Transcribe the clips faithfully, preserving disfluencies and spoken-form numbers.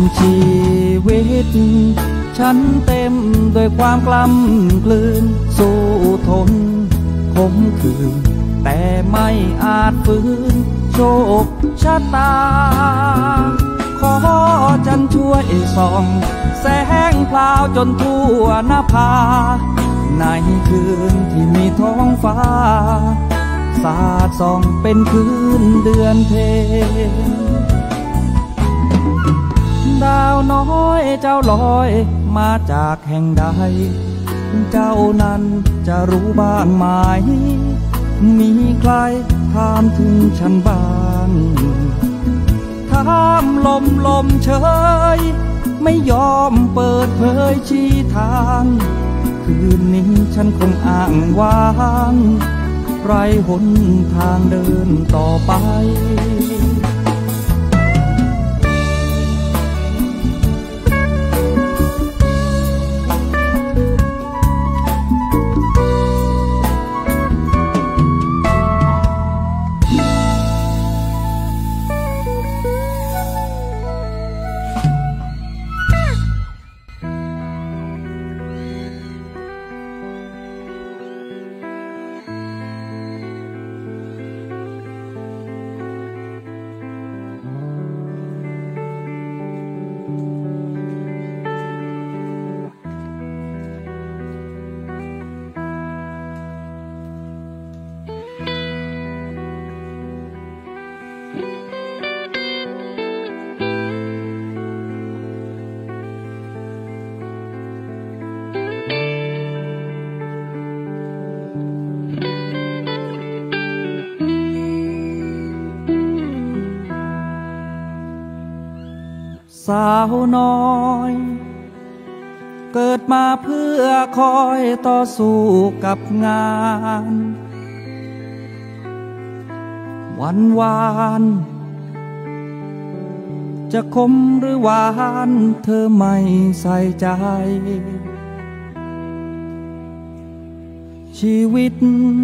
ชีวิตฉันเต็มด้วยความกล้ำกลืนสู้ทนคมคืนแต่ไม่อาจฝืนโชคชะตาขอจันช่วยส่องแสงพลาวจนทั่วนภาในคืนที่มีท้องฟ้าสาดส่องเป็นคืนเดือนเพ็ญดาวน้อยเจ้าลอยมาจากแห่งใดเจ้านั้นจะรู้บ้างไหมมีใครถามถึงฉันบ้างถามลมลมเฉยไม่ยอมเปิดเผยชี้ทางคืนนี้ฉันคงอ้างว้างไรหนทางเดินต่อไปสาวน้อยเกิดมาเพื่อคอยต่อสู้กับงานวันวานจะคมหรือหวานเธอไม่ใส่ใจชีวิต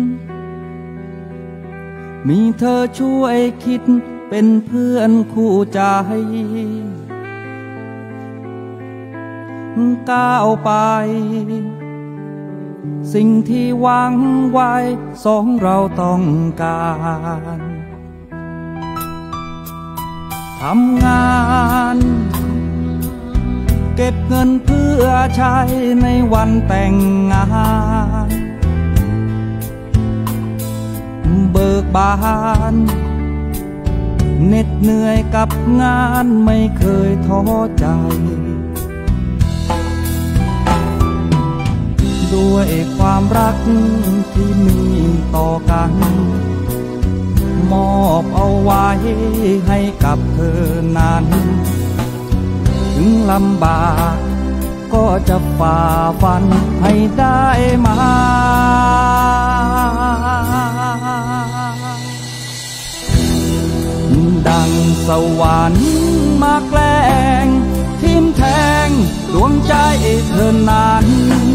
มีเธอช่วยคิดเป็นเพื่อนคู่ใจก้าวไปสิ่งที่หวังไว้สองเราต้องการทำงานเก็บเงินเพื่อใช้ในวันแต่งงานเบิกบานเหน็ดเหนื่อยกับงานไม่เคยท้อใจด้วยความรักที่มีต่อกันมอบเอาไว้ให้กับเธอนั้นถึงลำบากก็จะฝ่าฟันให้ได้มาดังสวรรค์มาแกล้งทิ่มแทงดวงใจเธอนั้น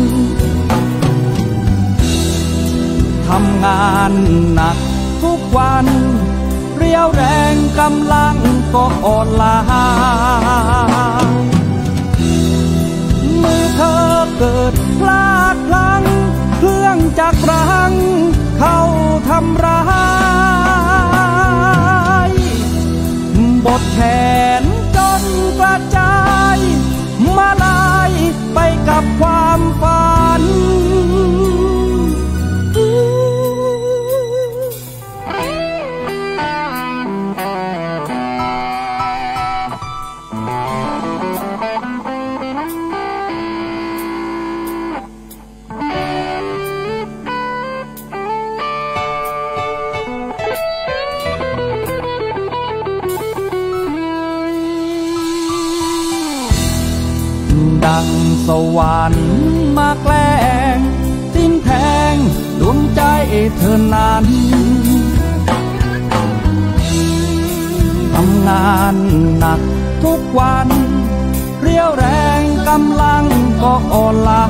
ทำงานหนักทุกวันเรียวแรงกำลังก็อ่อนล้ามือเธอเกิดพลาดพลั้งเครื่องจักรรังเข้าทำร้ายบทแขนจนกระจายมาลายไปกับความฝันดังสวรรค์มาแกล้งทิ่มแทงดวงใจเธอนั้นทำงานหนักทุกวันเรียวแรงกำลังก็อ่อนล้า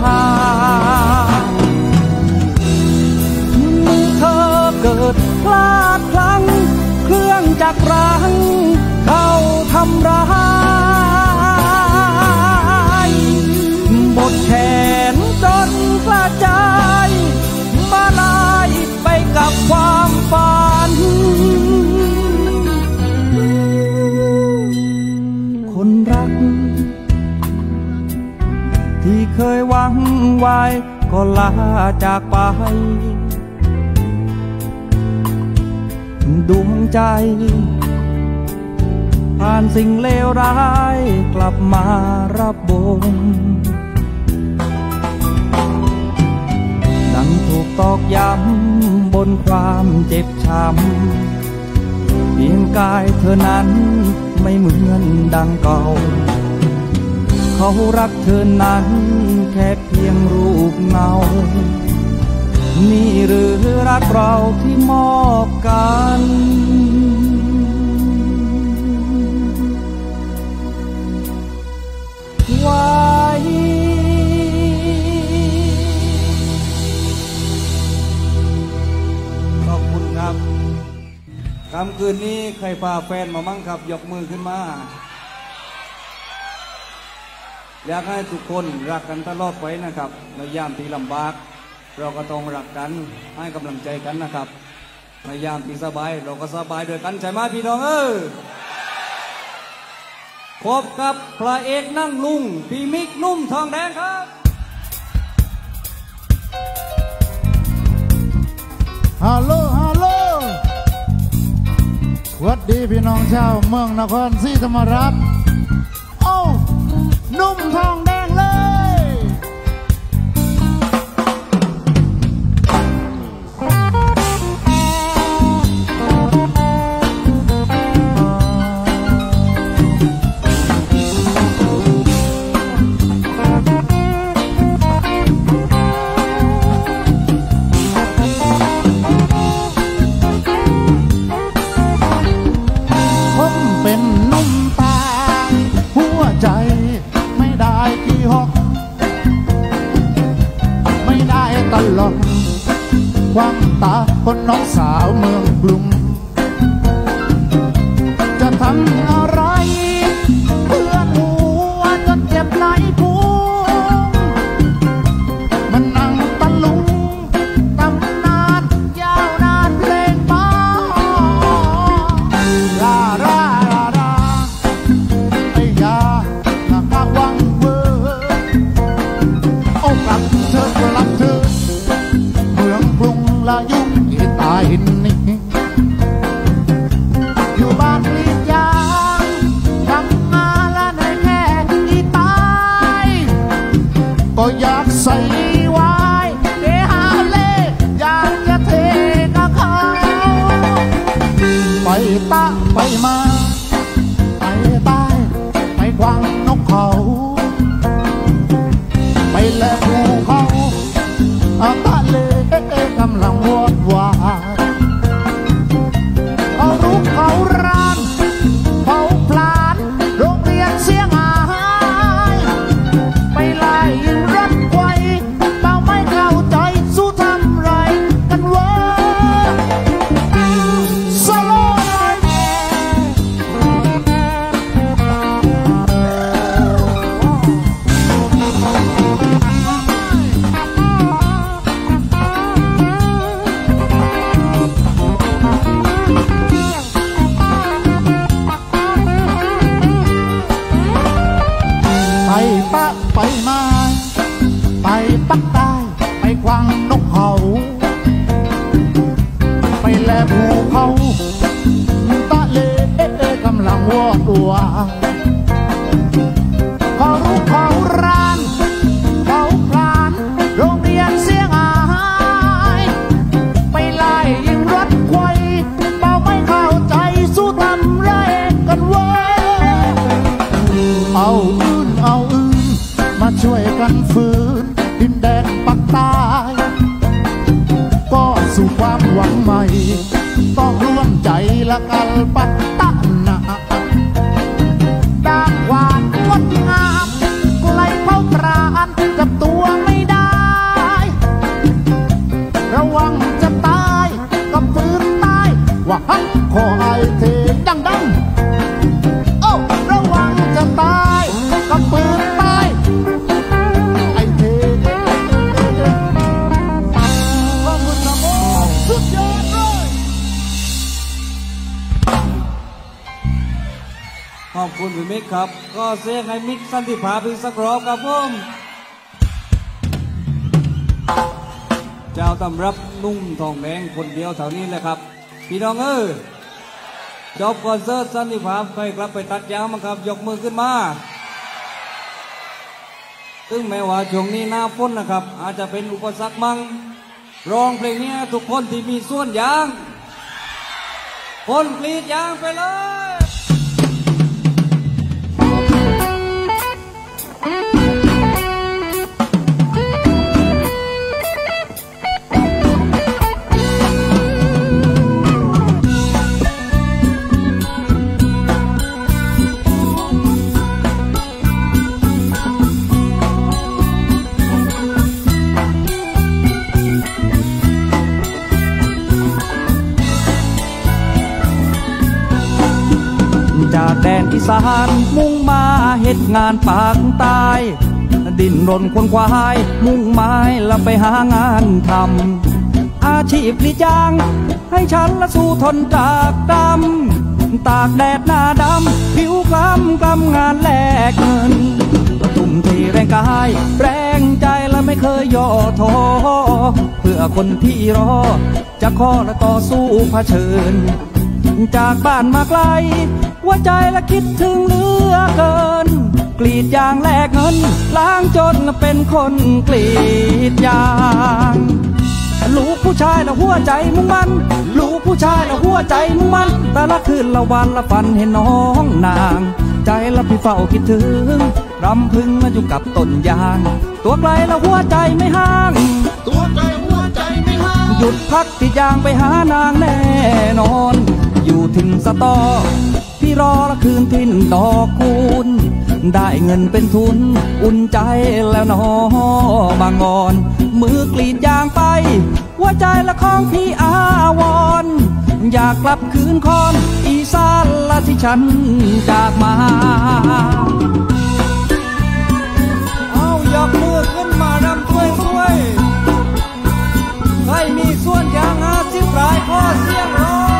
มือเธอเกิดพลาดพลั้งเครื่องจักรรังเข้าทำร้ายลาจากไปดวงใจผ่านสิ่งเลวร้ายกลับมารับบงดังถูกตอกย้ำบนความเจ็บช้ำเพียงกายเธอนั้นไม่เหมือนดังเก่าเขารักเธอนั้นแค่เพียงรูปเงานี่หรือรักเราที่มอบกันไว้ขอบคุณครับค่ำคืนนี้ใครพาแฟนมามั่งครับยกมือขึ้นมาอยากให้ทุกคนรักกันตลอดไปนะครับในยามที่ลำบากเราก็ต้องรักกันให้กำลังใจกันนะครับในยามที่สบายเราก็สบายด้วยกันใช่ไหมพี่น้องเออพบกับพระเอกนั่งลุงพี่มิกนุ่มทองแดงครับฮัลโหลฮัลโหลสวัสดีพี่น้องชาวเมืองนครศรีธรรมราชโอ้นุ่มทองแดงเลยผมเป็นนุ่มตายหัวใจไม่ได้กี่หอกไม่ได้ตลอดความตาคนน้องสาวเมืองกรุงจะทำอะไรเพื่อหัวจนเจ็บไหลพุงมันนั่งตะลุงตำนานยาวนานเพลงบ้าลาลาลาลาไอ้ยาหนักวังเวอโอ้กลับเธอกลับเธอเมืองกรุงละยุ่งอีตายนี่อยู่บ้านกรีดยางทำงานละในแค่อีตายก็อยากใส่ไว้เดหาเล่อยากจะเทกับเขาไปตะไปมาไปใต้ไปกวางนกเขาไปแลภูเขาอาตะเลกำลังวอดวายเขารุกเขารานเขาพลานโรงเรียนเสียงหายไปไล่รถไฟเบาไม่เข้าใจสู้ทำไรกันวะสโลว์หน่อยไปปะไปมาไปปักใต้ไปกวางนกเขาไปแลภูเขาตะเลกำลังวอดวายเขารุกเขารานเขาพลานโรงเรียนเสียงหายไปไล่ยิงรถไฟเบาไม่เข้าใจสู้ทำไรกันวะเอาอื่นเอาอื่นมาช่วยกันฝืนดินแดนปักใต้ก็สู่ความหวังใหม่ต้องร่วมใจละกันปัตตะนาด้านหวานงดงามไกลเผาปราณกับตัวไม่ได้ระวังจะตายกับปืนตายว่าฮักขอไอเทดังดังโอ้ระวังจะตายกับปืนตายไอเทขอบคุณครับโอ้สุดยอดเลยขอบคุณพี่มิกครับก็เสียงให้มิกสันติภาพอีกสักรอบครับผมเจ้าตำรับนุ่มทองแดงคนเดียวแถวนี้เลยครับพี่น้องเออจบคอนเสิร์ตสันติภาพใครกลับไปตัดยางมั้งครับยกมือขึ้นมาซึ่งแม้ว่าช่วงนี้หน้าฝนนะครับอาจจะเป็นอุปสรรคมั่งร้องเพลงนี้ทุกคนที่มีส่วนยางคนกรีดยางไปเลยจากแดนอีสานมุ่งมาเฮ็ดงานปากใต้ดิ้นรนควนควายมุ่งไม้แล้วไปหางานทำอาชีพลีจางให้ฉันละสู้ทนจากดำตากแดดหน้าดำผิวคล้ำกำงานแลกเงินทุ่มเทแรงกายแรงใจและไม่เคยย่อท้อเพื่อคนที่รอจะขอและต่อสู้เผชิญจากบ้านมาไกลหัวใจและคิดถึงเหลือเกินกรีดยางแลกเงินล้างจนเป็นคนกรีดยางลูกผู้ชายและหัวใจมุ่งมั่นลูกผู้ชายและหัวใจมุ่งมั่นแต่ละคืนละวันละฝันเห็นน้องนางใจละพี่เฝ้าคิดถึงรำพึงมาอยู่กับต้นยางตัวไกลและหัวใจไม่ห่างตัวไกลหัวใจไม่ห่างหยุดพักที่ยางไปหานางแน่นอนอยู่ถึงสตอพี่รอละคืนทินดอกคูณได้เงินเป็นทุนอุ่นใจแล้วนอบางงอนมือกรีดยางไปหัวใจละของพี่อาวรอยากกลับคืนคอนอีสานละที่ฉันจากมาเอายกมือขึ้นมารำถ้วยถ้วยใครมีส่วนยางอาชีพรายข้อเสียงร้อง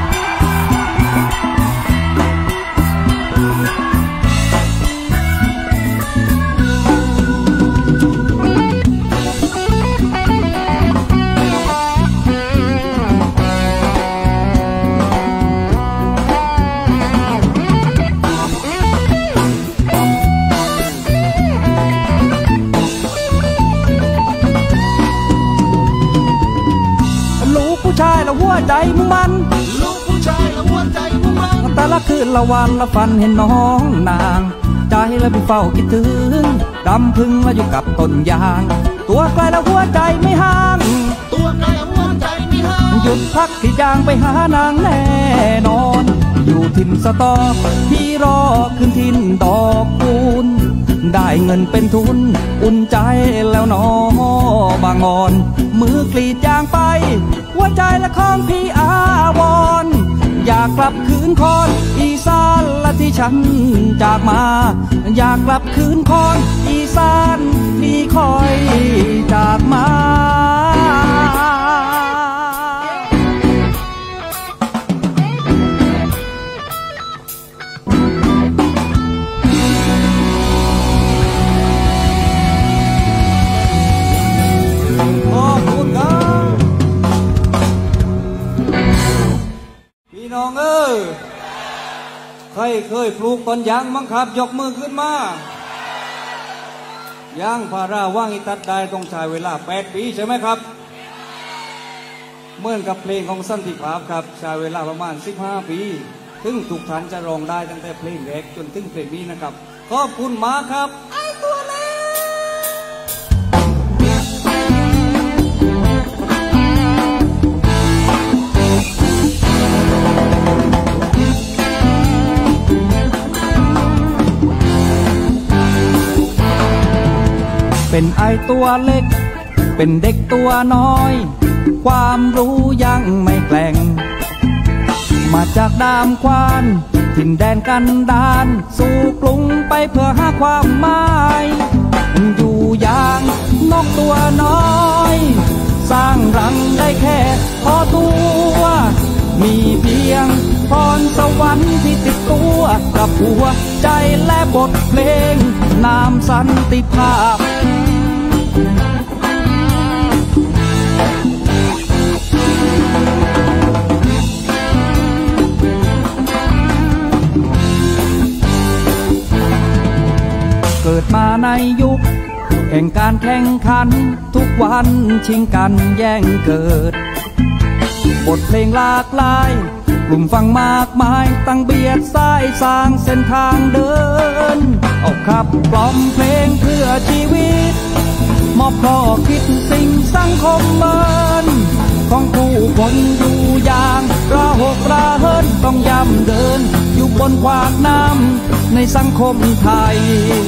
ชายละหัวใจมุ่งมั่นลูกผู้ชายละหัวใจมุ่งมั่นแต่ละคืนละวันละฝันเห็นน้องนางใจละพี่เฝ้าคิดถึงรำพึงมาอยู่กับต้นยางตัวไกลละหัวใจไม่ห่างตัวไกลละหัวใจไม่ห่างหยุดพักที่ยางไปหานางแน่นอนอยู่ถิ่นสตอพี่รอขึ้นถิ่นดอกคูณได้เงินเป็นทุนอุ่นใจแล้วน้อบางงอนมือกรีดยางไปหัวใจละของพี่อาวรอยากกลับคืนคอนอีสานละที่ฉันจากมาอยากกลับคืนคอนอีสานที่คอยจากมาพี่น้องเอ้ยใครเคยปลูกต้นยางมั้งครับยกมือขึ้นมายางพาราว่างอีตัดได้ต้องใช้เวลาแปดปีใช่ไหมครับเหมือนกับเพลงของสันติภาพครับใช้เวลาประมาณสิบห้าปีถึงทุกท่านจะร้องได้ตั้งแต่เพลงแรกจนถึงเพลงนี้นะครับขอบคุณมากครับไอ้ตัวเล็กเป็นไอตัวเล็กเป็นเด็กตัวน้อยความรู้ยังไม่แกล่งมาจากดามควานถิ่นแดนกันดานสู่กรุงไปเพื่อหาความหมายอยู่อย่างนกตัวน้อยสร้างรังได้แค่พอตัวมีเพียงพรสวรรค์ที่ติดตัวกับหัวใจและบทเพลงนามสันติภาพในยุคแห่งการแข่งขันทุกวันชิงกันแย่งเกิดบทเพลงหลากหลายกลุ่มฟังมากมายตั้งเบียดสายสร้างเส้นทางเดินเอาขับกล่อมเพลงเพื่อชีวิตมอบข้อคิดสิ่งสังคมเมินของผู้คนอยู่อย่างระหกระเหินต้องย้ำเดินอยู่บนขวากน้ำในสังคมไทย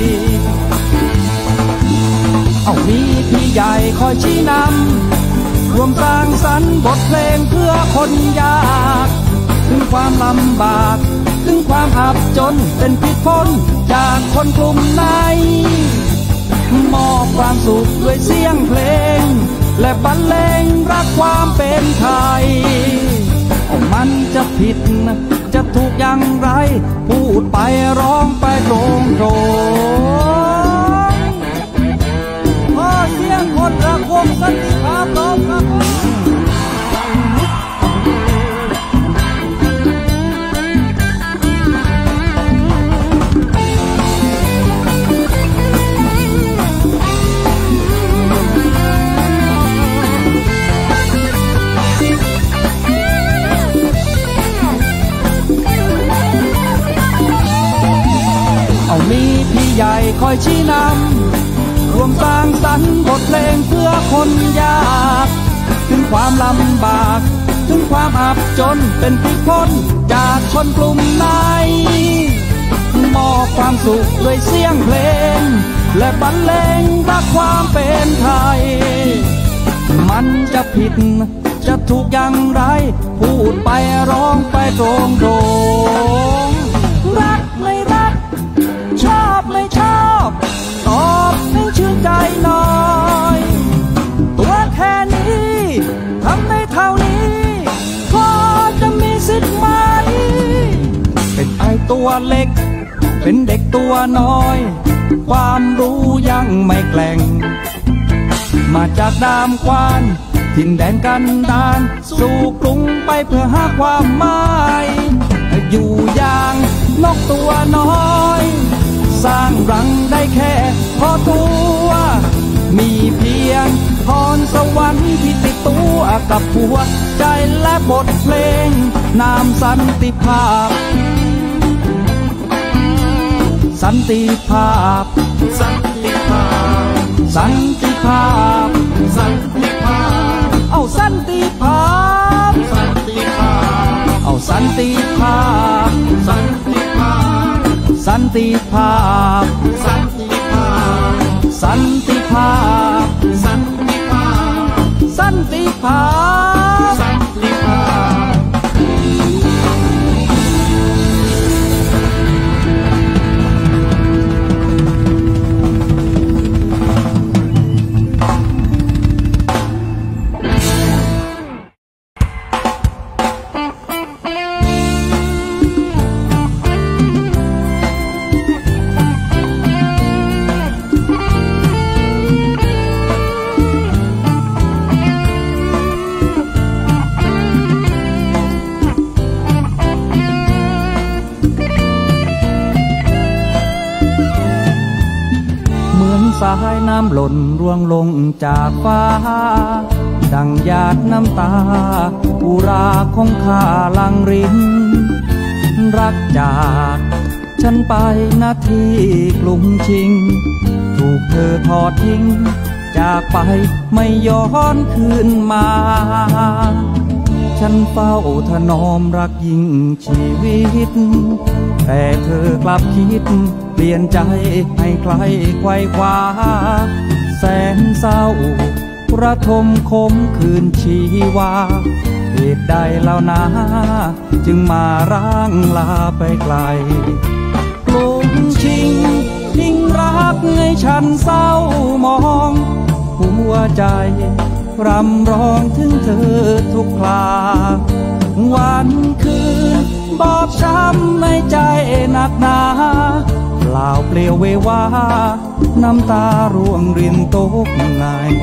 เอามีพี่ใหญ่คอยชี้นำรวมสร้างสรรค์บทเพลงเพื่อคนยากถึงความลำบากถึงความอับจนเป็นผิดพ้นจากคนกลุ่มไหนมอบความสุขด้วยเสียงเพลงและบรรเลงรักความเป็นไทยมันจะผิดจะถูกอย่างไรพูดไปร้องไปตรงตรงขอเสียงคนรักวงสันติภาพร้อมครับเอามีพี่ใหญ่คอยชี้นำรวมสร้างสรรค์บทเพลงเพื่อคนยากถึงความลำบากถึงความอับจนเป็นผิดพ้นจากคนกลุ่มไหนมอบความสุขด้วยเสียงเพลงและบรรเลงรักความเป็นไทยมันจะผิดจะถูกอย่างไรพูดไปร้องไปตรงตรงรักไม่รักชอบไม่ชอบตอบให้ชื่นใจหน่อยตัวแค่นี้ทำได้เท่านี้พอจะมีสิทธิ์ไหมเป็นไอตัวเล็กเป็นเด็กตัวน้อยความรู้ยังไม่แกล่งมาจากดามควานถิ่นแดนกันดานสู่กรุงไปเพื่อหาความหมายอยู่อย่างนกตัวน้อยสร้างรังได้แค่พอตัวมีเพียงพรสวรรค์ที่ติดตัวกับหัวใจและบทเพลงนามสันติภาพสันติภาพสันติภาพสันติภาพสันติภาพเอาสันติภาพสันติภาพเอาสันติภาพสันติภาพสันติภาพสันติภาพสันติภาพสันติภาพสันติภาพสันติภาพสายน้ำหล่นร่วงลงจากฟ้าดังหยาดน้ำตาอุราของข้าลังรินรักจากฉันไปนาทีกลุ่มชิงถูกเธอทอดทิ้งจากไปไม่ย้อนคืนมาฉันเฝ้าถนอมรักยิ่งชีวิตแต่เธอกลับคิดเปลี่ยนใจให้ใครไขว้คว้าแสนเศร้าระทมคมคืนชีวาเหตุใดเล่านาจึงมาร่างลาไปไกลกลุ่มชิงทิ้งรักให้ฉันเศร้ามองหัวใจรำร้องถึงเธอทุกคราวันคืนบอบช้ำในใจหนักหนาเปล่าเปลี่ยวเววาน้ำตาร่วงรินตกไง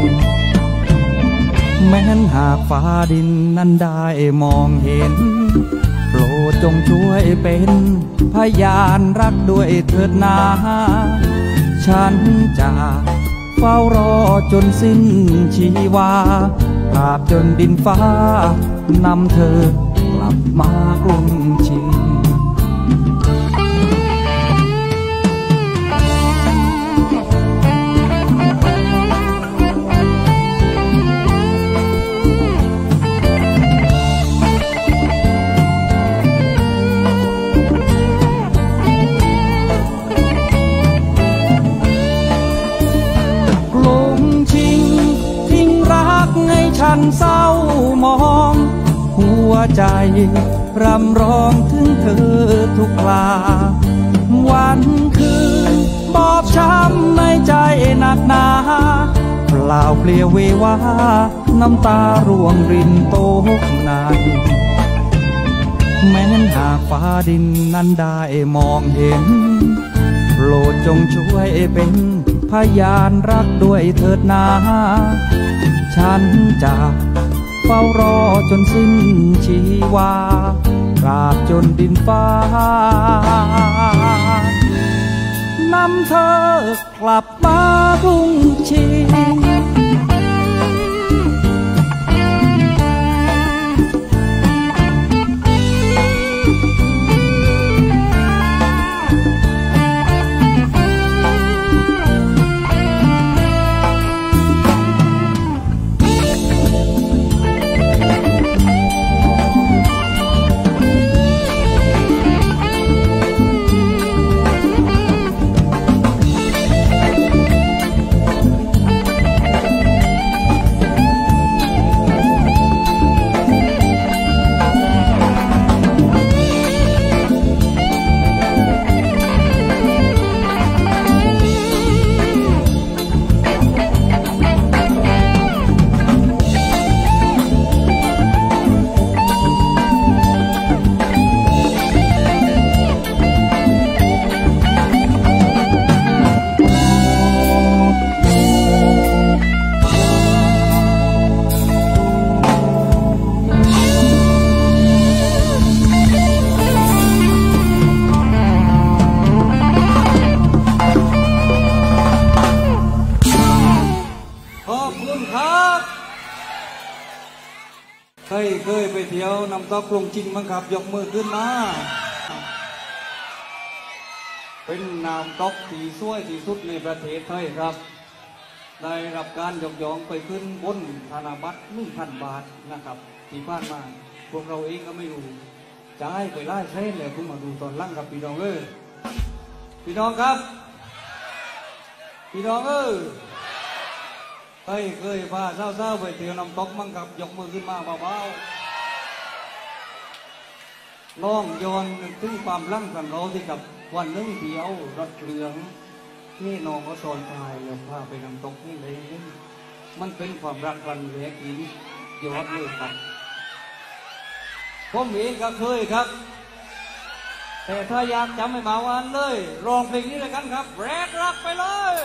แม้นหากฟ้าดินนั้นได้มองเห็นโปรดจงช่วยเป็นพยานรักด้วยเถิดนาฉันจะเฝ้ารอจนสิ้นชีวาตราบจนดินฟ้านำเธอกลับมากรุงชิงฉันเศร้ามองหัวใจรำร้องถึงเธอทุกคราวันคืนบอบช้ำในใจหนักหนาเปล่าเปลี่ยวเววาน้ำตาร่วงรินตกในแม้นหากฟ้าดินนั้นได้มองเห็นโปรดจงช่วยเป็นพยานรักด้วยเถิดนาฉันจะเฝ้ารอจนสิ้นชีวาตราบจนดินฟ้านำเธอกลับมากรุงชิงเคยเคยไปเที่ยวน้ำตกกรุงจริงมั้งครับยกมือขึ้นมาเป็นน้ำตกที่สวยที่สุดในประเทศไทยครับได้รับการยกย่องไปขึ้นบนธนบัตรหนึ่งพันบาทนะครับที่ผ่านมาพวกเราเองก็ไม่รู้จะให้ไปไล่เส้นเลยคุณมาดูตอนล่างกับพี่น้องเออพี่น้องครับพี่น้องเออเคยเคยพาเศร้าๆไปเที่ยวน้ำตกมั้งครับยกมือขึ้นมาเบาๆลองย้อนถึงความรักของเราที่กับวันนึงเดียวรถเหลืองที่น้องเขาสอนตายแล้วพาไปน้ำตกนี่เลยมันเป็นความรักกันเหลือกินยอดเลยครับผมเองก็เคยครับแต่ถ้าอยากจำไม่มาวันเลยร้องเพลงนี้เลยกันครับแรกรักไปเลย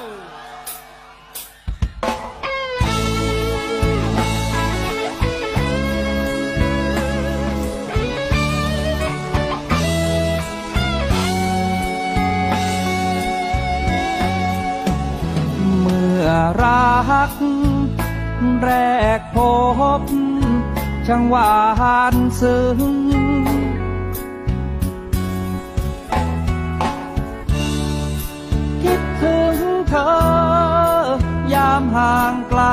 รักแรกพบช่างหวานซึ้งคิดถึงเธอยามห่างไกล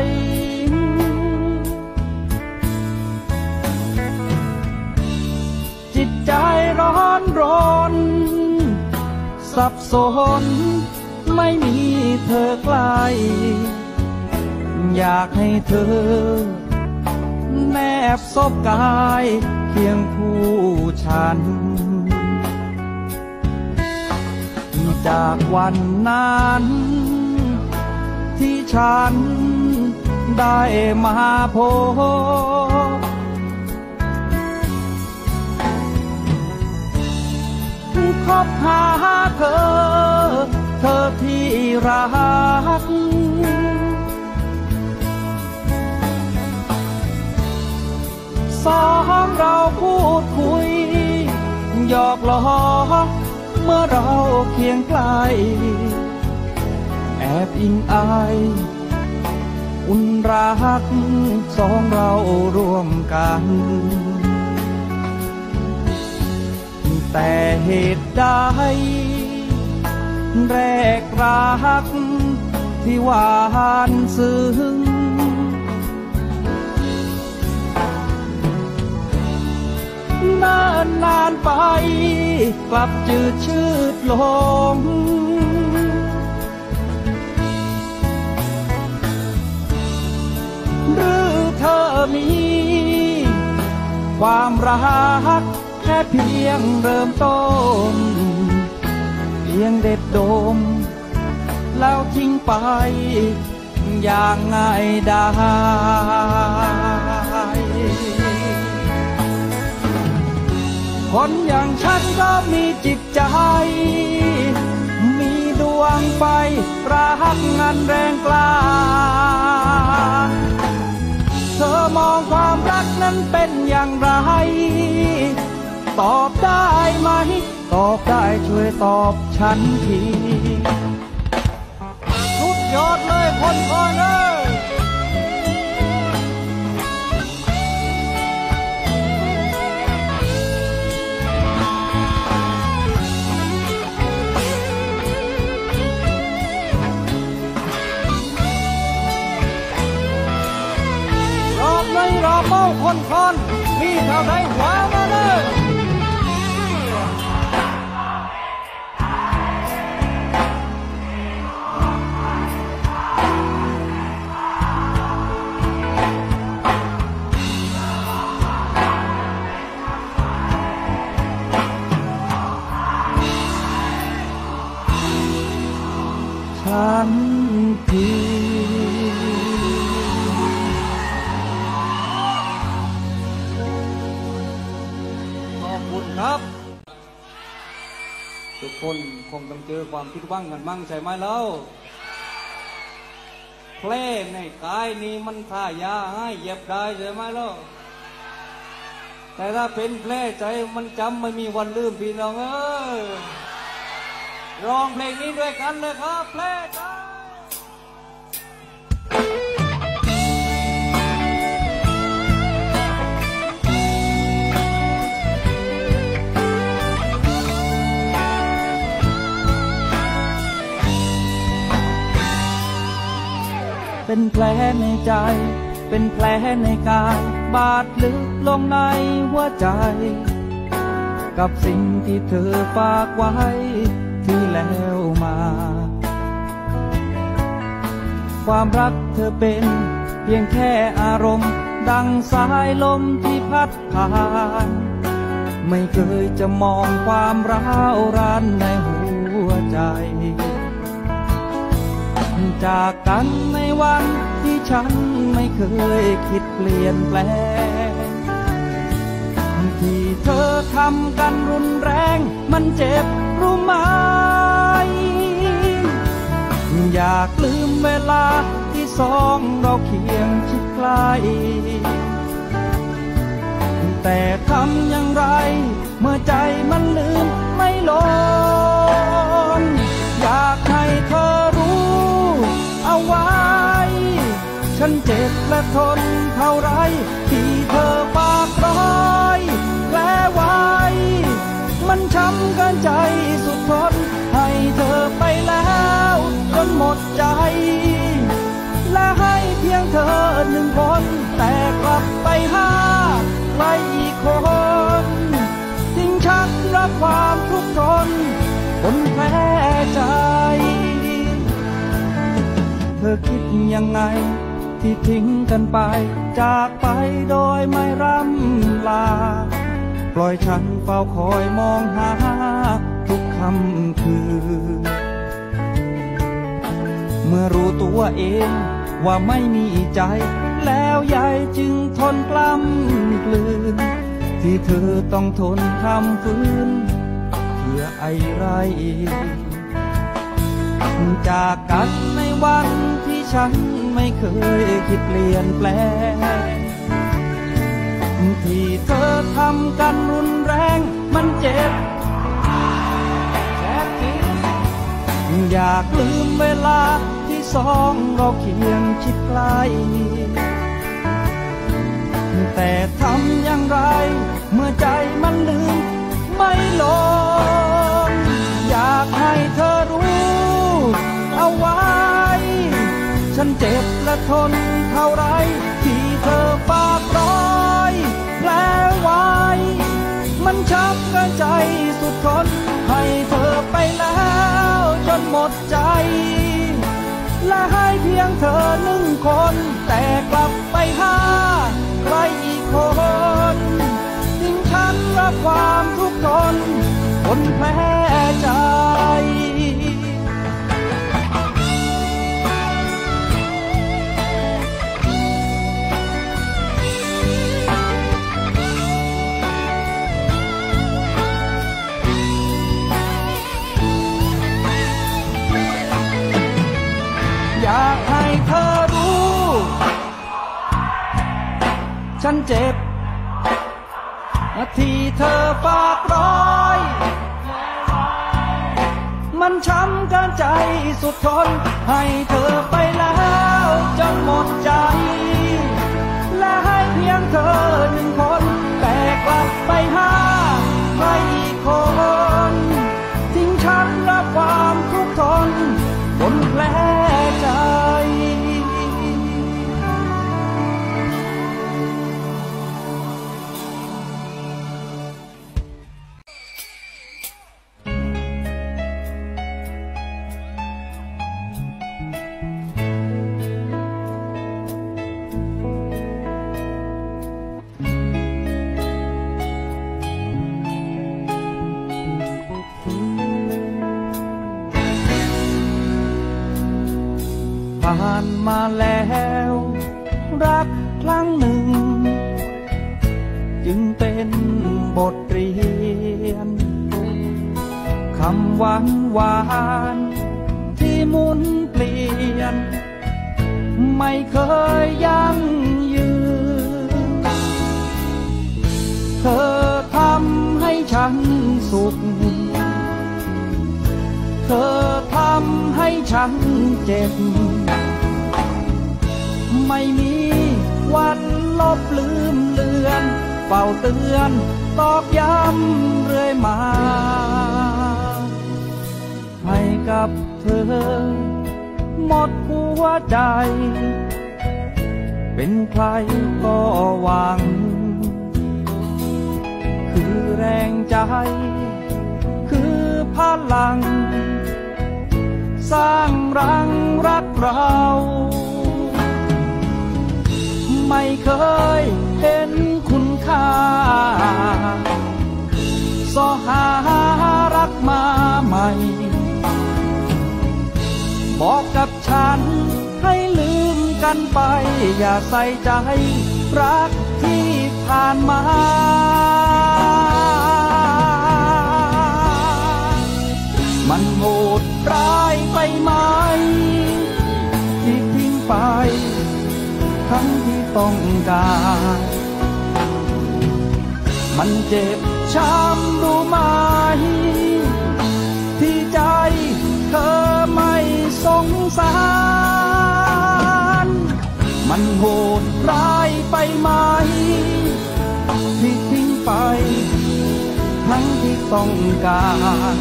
จิตใจร้อนรนสับสนไม่มีเธอใกล้อยากให้เธอแนบซบกายเคียงคู่ฉันจากวันนั้นที่ฉันได้มาพบที่คบหาเธอเธอที่รักสองเราพูดคุยหยอกล้อเมื่อเราเคียงใกล้อบอิงอายอุ่นรักสองเราร่วมกันแต่เหตุใดแรกรักที่หวานซึ้งนานนานไปกลับจืดชืดลงหรือเธอมีความรักแค่เพียงเริ่มต้นเพียงเด็ดดมแล้วทิ้งไปอย่างง่ายดายคนอย่างฉันก็มีจิตใจมีดวงไฟรักงานแรงกล้าเธอมองความรักนั้นเป็นอย่างไรตอบได้ไหมตอบได้ช่วยตอบฉันทีสุดยอดเลยคนคนเอ้ยรอบในรอบเมาคนคนมีเท่าไรหัวมาเลยฉันทีขอบคุณครับทุกคนคงต้องเจอความผิดหวังกันมั่งใช่ไหมแล้วเพลงในกายนี้มันท่ายาให้เย็บได้ใช่ไหมล่ะแต่ถ้าเป็นเพลงใจมันจำไม่มีวันลืมพี่น้องเอ้ยร้องเพลงนี้ด้วยกันเลยครับเพลงใจเป็นแผลในใจเป็นแผลในกายบาดลึกลงในหัวใจกับสิ่งที่เธอฝากไว้ที่แล้วมาความรักเธอเป็นเพียงแค่อารมณ์ดังสายลมที่พัดผ่านไม่เคยจะมองความร้าวรานในหัวใจจากกันในวันที่ฉันไม่เคยคิดเปลี่ยนแปลงที่เธอทำกันรุนแรงมันเจ็บรู้ไหมอยากลืมเวลาที่สองเราเคียงชิดใกล้แต่ทำอย่างไรเมื่อใจมันลืมไม่ลงอยากให้เธอรู้เอาไว้ฉันเจ็บและทนเท่าไรที่เธอฝากรอยแผลไว้มันช้ำเกินใจสุดทนให้เธอไปแล้วจนหมดใจและให้เพียงเธอหนึ่งคนแต่กลับไปหาใครอีกคนทิ้งฉันรับความทุกข์ทนคนแพ้ใจเธอคิดยังไงที่ทิ้งกันไปจากไปโดยไม่ร่ำลาปล่อยฉันเฝ้าคอยมองหาทุกค่ำคืนเมื่อรู้ตัวเองว่าไม่มีใจแล้วยายจึงทนกล้ำกลืนที่เธอต้องทนทำฝืนเพื่ออะไรจากกันในวันที่ฉันไม่เคยคิดเปลี่ยนแปลงที่เธอทำกันรุนแรงมันเจ็บแสบจริงอยากลืมเวลาสองเราเคียงชิดใกล้แต่ทำอย่างไรเมื่อใจมันลืมไม่ลงอยากให้เธอรู้เอาไว้ฉันเจ็บและทนเท่าไรที่เธอฝากรอยแผลไว้มันช้ำกระใจสุดทนให้เธอไปแล้วจนหมดใจและให้เพียงเธอหนึ่งคนแต่กลับไปหาใครอีกคนทิ้งฉันรับความทุกข์ทนคนแพ้ใจอยากให้เธอรู้ฉันเจ็บที่เธอฝากรอยมันช้ำกันใจสุดทนให้เธอไปแล้วจนหมดใจและให้เพียงเธอหนึ่งคนแต่กลับไปหาใครอีกคนทิ้งฉันรับความทุกข์ทนบนแผลใจผ่านมาแล้วรักครั้งหนึ่งจึงเป็นบทเรียนคำหวานหวานที่หมุนเปลี่ยนไม่เคยยั่งยืนเธอทำให้ฉันสุขเธอทำให้ฉันเจ็บไม่มีวันลบลืมเลือนเฝ้าเตือนตอกย้ำเรื่อยมาให้กับเธอหมดหัวใจเป็นใครก็หวังคือแรงใจคือพลังสร้างรังรักเราไม่เคยเห็นคุณค่าสอหารักมาใหม่บอกกับฉันให้ลืมกันไปอย่าใส่ใจรักที่ผ่านมามันโหดร้ายไปไหมที่ทิ้งไปทั้งที่ต้องการมันเจ็บช้ำรู้ไหมที่ใจเธอไม่สงสารมันโหดร้ายไปไหมที่ทิ้งไปทั้งที่ต้องการ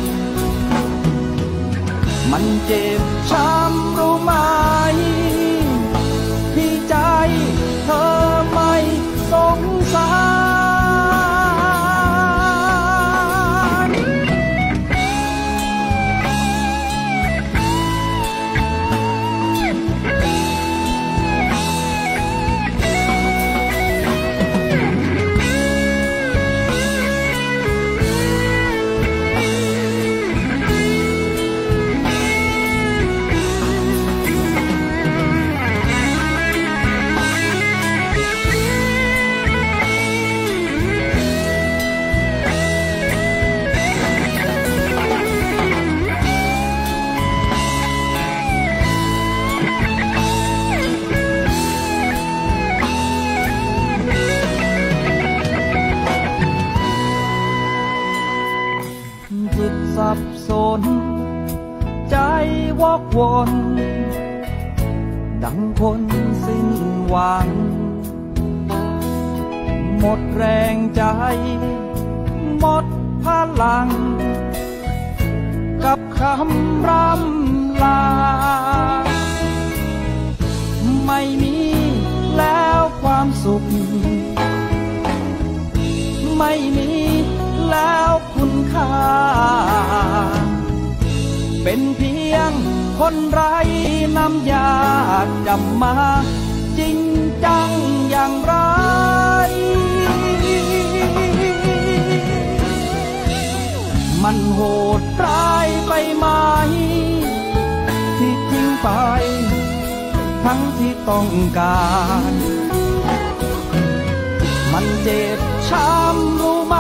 มันเจ็บช้ำรู้ไหมที่ใจเธอไม่สงสารสับสนใจวอกวนดังคนสิ้นหวังหมดแรงใจหมดพลังกับคำร่ำลาไม่มีแล้วความสุขไม่มีแล้วคุณค่าเป็นเพียงคนไร้น้ำยาจำมาจริงจังอย่างไรมันโหดร้ายไปไหมที่ทิ้งไปทั้งที่ต้องการมันเจ็บช้ำรู้ไหม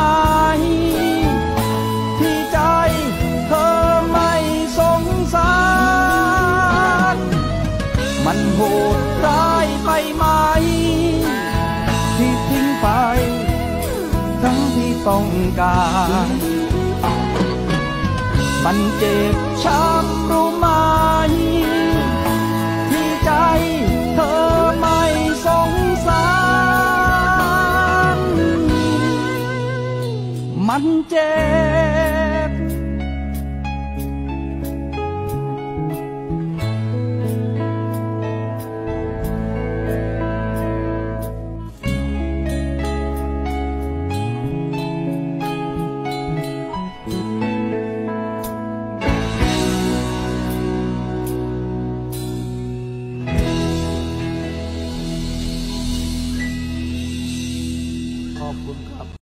ที่ใจเธอไม่สงสารมันโหดร้ายไปไหมที่ทิ้งไปทั้งที่ต้องการมันเจ็บช้ำรู้ไหมที่ใจเธอไม่สงสารมันเจ็บ